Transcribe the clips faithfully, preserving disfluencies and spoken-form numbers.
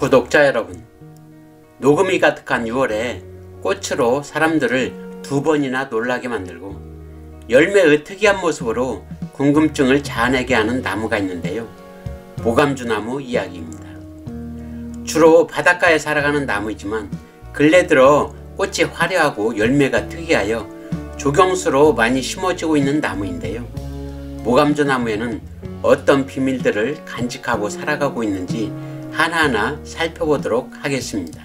구독자 여러분, 녹음이 가득한 유월에 꽃으로 사람들을 두 번이나 놀라게 만들고 열매의 특이한 모습으로 궁금증을 자아내게 하는 나무가 있는데요. 모감주나무 이야기입니다. 주로 바닷가에 살아가는 나무이지만 근래 들어 꽃이 화려하고 열매가 특이하여 조경수로 많이 심어지고 있는 나무인데요. 모감주나무에는 어떤 비밀들을 간직하고 살아가고 있는지 하나하나 살펴보도록 하겠습니다.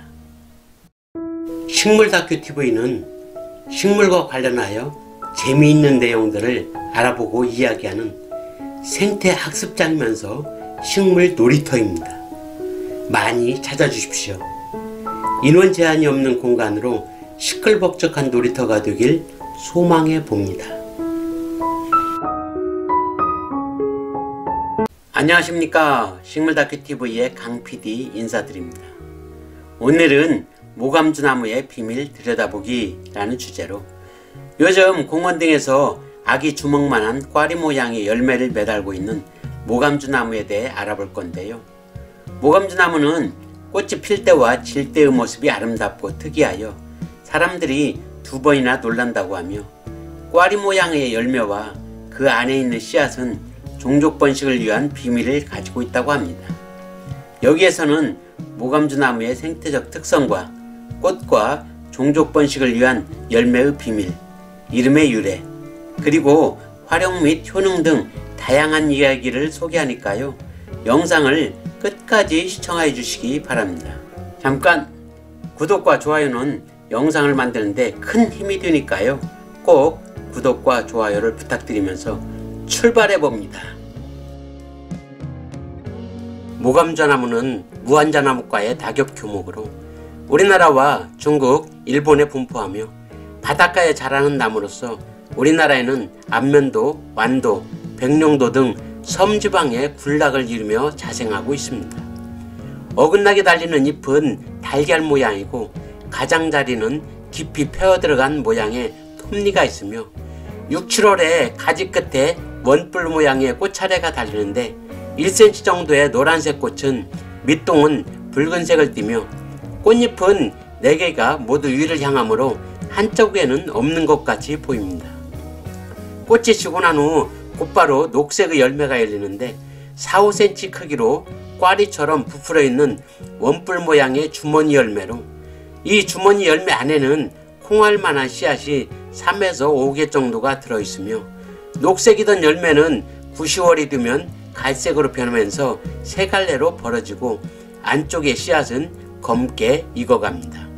식물다큐티브이는 식물과 관련하여 재미있는 내용들을 알아보고 이야기하는 생태학습장이면서 식물 놀이터입니다. 많이 찾아주십시오. 인원 제한이 없는 공간으로 시끌벅적한 놀이터가 되길 소망해 봅니다. 안녕하십니까. 식물다큐티브이의 강피디 인사드립니다. 오늘은 모감주나무의 비밀 들여다보기 라는 주제로 요즘 공원 등에서 아기 주먹만한 꽈리 모양의 열매를 매달고 있는 모감주나무에 대해 알아볼 건데요. 모감주나무는 꽃이 필 때와 질 때의 모습이 아름답고 특이하여 사람들이 두 번이나 놀란다고 하며 꽈리 모양의 열매와 그 안에 있는 씨앗은 종족 번식을 위한 비밀을 가지고 있다고 합니다. 여기에서는 모감주나무의 생태적 특성과 꽃과 종족 번식을 위한 열매의 비밀, 이름의 유래, 그리고 활용 및 효능 등 다양한 이야기를 소개하니까요. 영상을 끝까지 시청해 주시기 바랍니다. 잠깐! 구독과 좋아요는 영상을 만드는데 큰 힘이 되니까요. 꼭 구독과 좋아요를 부탁드리면서 출발해 봅니다. 모감주나무는 무한자나무과의 다겹 교목으로 우리나라와 중국, 일본에 분포하며 바닷가에 자라는 나무로서 우리나라에는 안면도, 완도, 백령도 등 섬지방에 군락을 이루며 자생하고 있습니다. 어긋나게 달리는 잎은 달걀 모양이고 가장자리는 깊이 패어 들어간 모양의 톱니가 있으며 육, 칠월에 가지 끝에 원뿔 모양의 꽃차례가 달리는데 일 센티미터 정도의 노란색 꽃은 밑동은 붉은색을 띠며 꽃잎은 네 개가 모두 위를 향하므로 한쪽에는 없는 것 같이 보입니다. 꽃이 지고 난 후 곧바로 녹색의 열매가 열리는데 사, 오 센티미터 크기로 꽈리처럼 부풀어 있는 원뿔 모양의 주머니 열매로 이 주머니 열매 안에는 콩알만한 씨앗이 삼에서 오 개 정도가 들어있으며 녹색이던 열매는 구, 시월이 되면 갈색으로 변하면서 세 갈래로 벌어지고 안쪽의 씨앗은 검게 익어갑니다.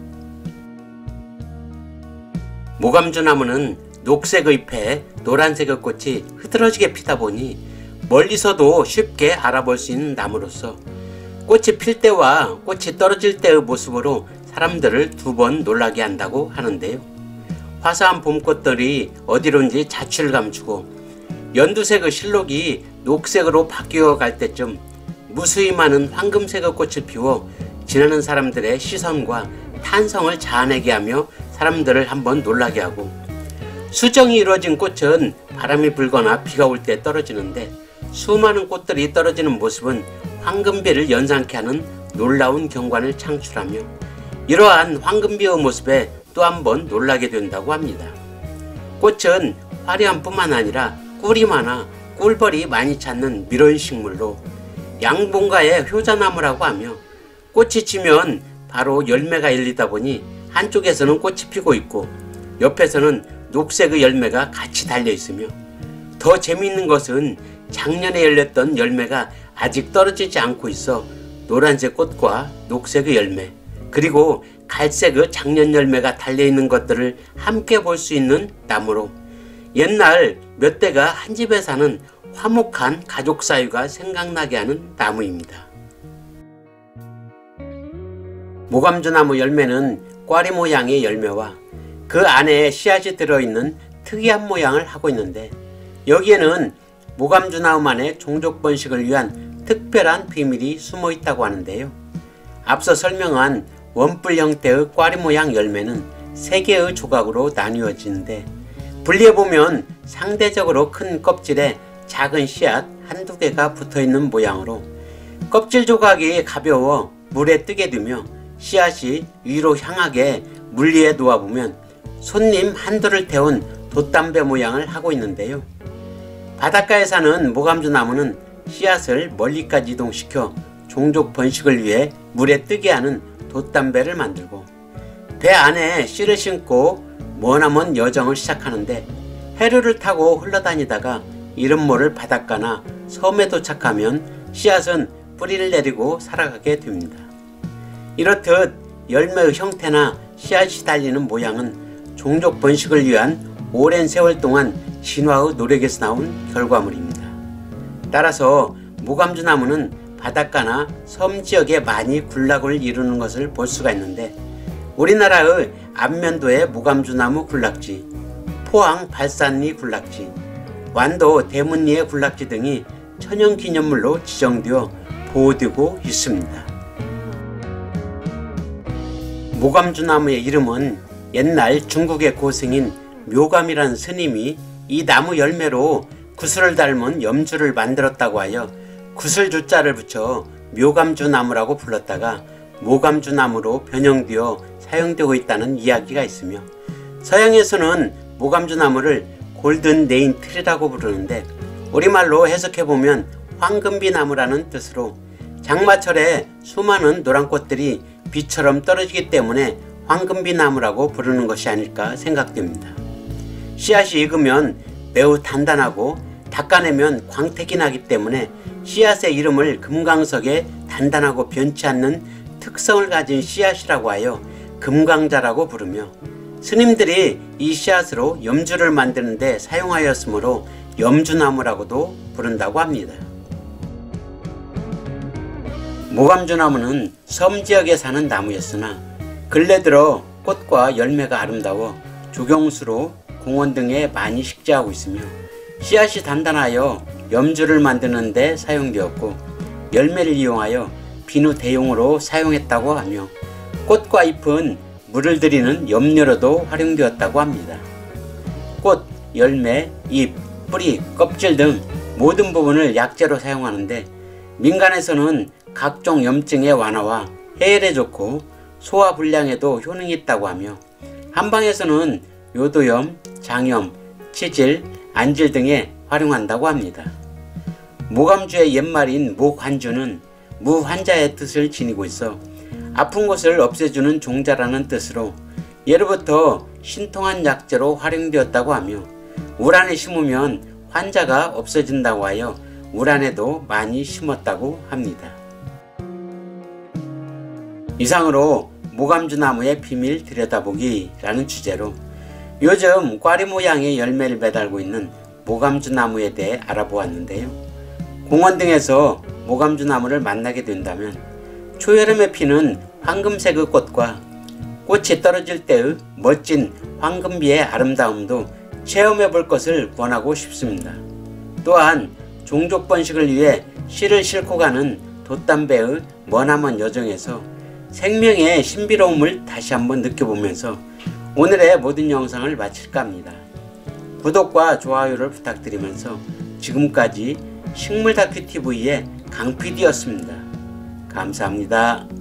모감주나무는 녹색 잎에 노란색의 꽃이 흐드러지게 피다 보니 멀리서도 쉽게 알아볼 수 있는 나무로서 꽃이 필 때와 꽃이 떨어질 때의 모습으로 사람들을 두 번 놀라게 한다고 하는데요. 화사한 봄꽃들이 어디론지 자취를 감추고 연두색의 실록이 녹색으로 바뀌어 갈 때쯤 무수히 많은 황금색의 꽃을 피워 지나는 사람들의 시선과 탄성을 자아내게 하며 사람들을 한번 놀라게 하고 수정이 이루어진 꽃은 바람이 불거나 비가 올 때 떨어지는데 수많은 꽃들이 떨어지는 모습은 황금비를 연상케 하는 놀라운 경관을 창출하며 이러한 황금비의 모습에 또 한 번 놀라게 된다고 합니다. 꽃은 화려함 뿐만 아니라 꿀이 많아 꿀벌이 많이 찾는 밀원식물로 양봉가의 효자나무라고 하며 꽃이 지면 바로 열매가 열리다 보니 한쪽에서는 꽃이 피고 있고 옆에서는 녹색의 열매가 같이 달려 있으며 더 재미있는 것은 작년에 열렸던 열매가 아직 떨어지지 않고 있어 노란색 꽃과 녹색의 열매 그리고 갈색의 작년 열매가 달려있는 것들을 함께 볼 수 있는 나무로 옛날 몇 대가 한 집에 사는 화목한 가족 사이가 생각나게 하는 나무입니다. 모감주나무 열매는 꽈리 모양의 열매와 그 안에 씨앗이 들어있는 특이한 모양을 하고 있는데 여기에는 모감주나무만의 종족 번식을 위한 특별한 비밀이 숨어 있다고 하는데요. 앞서 설명한 원뿔 형태의 꽈리 모양 열매는 세 개의 조각으로 나뉘어지는데 분리해보면 상대적으로 큰 껍질에 작은 씨앗 한두 개가 붙어있는 모양으로 껍질 조각이 가벼워 물에 뜨게 두며 씨앗이 위로 향하게 물 위에 놓아보면 손님 한두를 태운 돛담배 모양을 하고 있는데요. 바닷가에 사는 모감주 나무는 씨앗을 멀리까지 이동시켜 종족 번식을 위해 물에 뜨게 하는 돛담배를 만들고 배 안에 씨를 심고 머나먼 여정을 시작하는데 해류를 타고 흘러다니다가 이름 모를 바닷가나 섬에 도착하면 씨앗은 뿌리를 내리고 살아가게 됩니다. 이렇듯 열매의 형태나 씨앗이 달리는 모양은 종족 번식을 위한 오랜 세월 동안 진화의 노력에서 나온 결과물입니다. 따라서 모감주 나무는 바닷가나 섬 지역에 많이 군락을 이루는 것을 볼 수가 있는데 우리나라의 안면도의 모감주나무 군락지, 포항 발산리 군락지, 완도 대문리의 군락지 등이 천연기념물로 지정되어 보호되고 있습니다. 모감주나무의 이름은 옛날 중국의 고승인 묘감이라는 스님이 이 나무 열매로 구슬을 닮은 염주를 만들었다고 하여 구슬주자를 붙여 묘감주나무라고 불렀다가 모감주나무로 변형되어 사용되고 있다는 이야기가 있으며 서양에서는 모감주나무를 골든 네인 트리라고 부르는데 우리말로 해석해보면 황금비나무라는 뜻으로 장마철에 수많은 노란 꽃들이 비처럼 떨어지기 때문에 황금비나무라고 부르는 것이 아닐까 생각됩니다. 씨앗이 익으면 매우 단단하고 닦아내면 광택이 나기 때문에 씨앗의 이름을 금강석에 단단하고 변치 않는 특성을 가진 씨앗이라고 하여 금강자라고 부르며 스님들이 이 씨앗으로 염주를 만드는 데 사용하였으므로 염주나무라고도 부른다고 합니다. 모감주나무는 섬지역에 사는 나무였으나 근래 들어 꽃과 열매가 아름다워 조경수로 공원 등에 많이 식재하고 있으며 씨앗이 단단하여 염주를 만드는 데 사용되었고 열매를 이용하여 비누 대용으로 사용했다고 하며 꽃과 잎은 물을 들이는 염료로도 활용되었다고 합니다. 꽃, 열매, 잎, 뿌리, 껍질 등 모든 부분을 약재로 사용하는데 민간에서는 각종 염증의 완화와 해열에 좋고 소화불량에도 효능이 있다고 하며 한방에서는 요도염, 장염, 치질, 안질 등에 활용한다고 합니다. 모감주의 옛말인 모관주는 무환자의 뜻을 지니고 있어 아픈 곳을 없애주는 종자라는 뜻으로 예로부터 신통한 약재로 활용되었다고 하며 우란에 심으면 환자가 없어진다고 하여 우란에도 많이 심었다고 합니다. 이상으로 모감주나무의 비밀 들여다보기 라는 주제로 요즘 꽈리 모양의 열매를 매달고 있는 모감주나무에 대해 알아보았는데요. 공원 등에서 모감주나무를 만나게 된다면 초여름에 피는 황금색의 꽃과 꽃이 떨어질 때의 멋진 황금비의 아름다움도 체험해 볼 것을 권하고 싶습니다. 또한 종족 번식을 위해 씨를 싣고 가는 돛담배의 머나먼 여정에서 생명의 신비로움을 다시 한번 느껴보면서 오늘의 모든 영상을 마칠까 합니다. 구독과 좋아요를 부탁드리면서 지금까지 식물다큐티비의 강피디였습니다. 감사합니다.